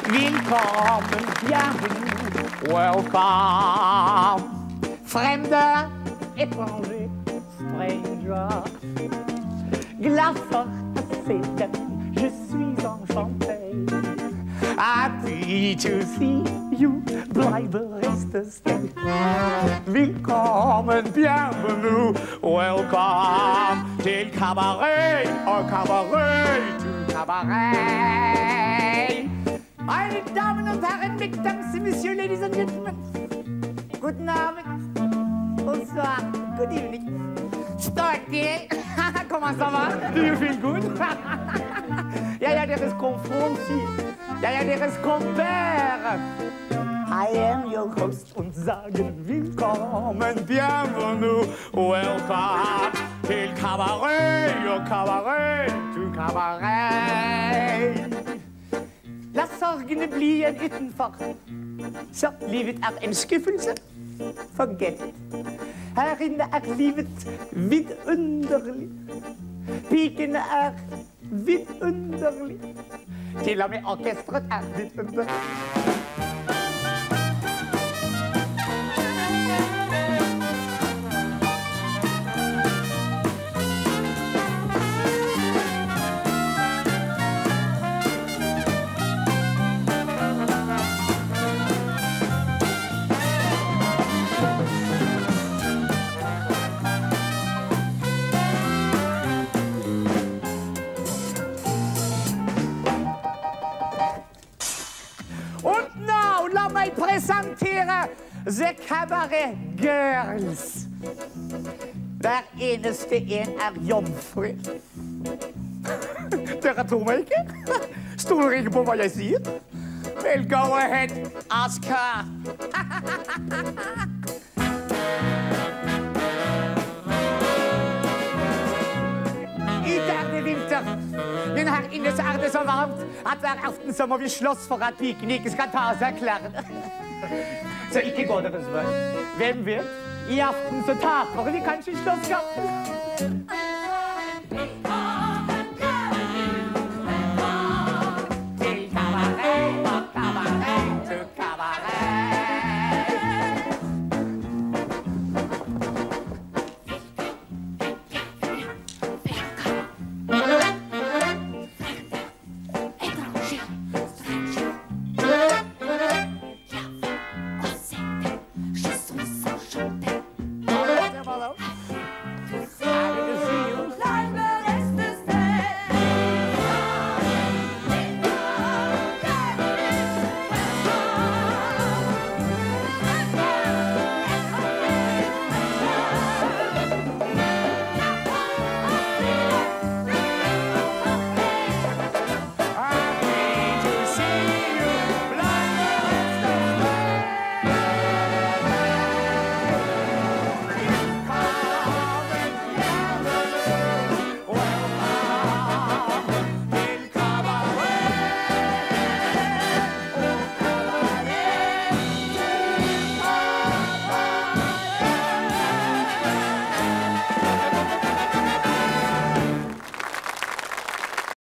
Willkommen, bienvenue, welcome. Fremde, étranger, stranger. Glacer, acide, je suis enchanté. Happy to see you, blijven reste stay. Willkommen, bienvenue, welcome. Til Cabaret, og Cabaret, til Cabaret. Meine Damen und Herren, mesdames et messieurs, ladies and gentlemen. Guten Abend. Bonsoir. Good evening. Starkey. Comment ça va? Do you feel good? Ja, deres konferansieren. Ja, deres compère. I am your host und sage willkommen, bienvenue, welcome til Cabaret, your Cabaret, to Cabaret. La sorgene bli en utenfor. Så livet en skuffelse. Forget it. Her inne livet vidunderlig. Pikene vidunderlig. Til og med orkestret vidunderlig. Presentere The Cabaret Girls. Hver eneste en jomfru. Dere tror meg ikke? Stoler ikke på hva jeg sier? Well, go ahead, ask her. Ute det vinter, men her inne så det så varmt at hver aften så må vi slåss for at pikene ikke skal ta av seg klærne. Så ikke gå deres vei. Hvem vet? I aften så taper vi kanskje slåsskampen.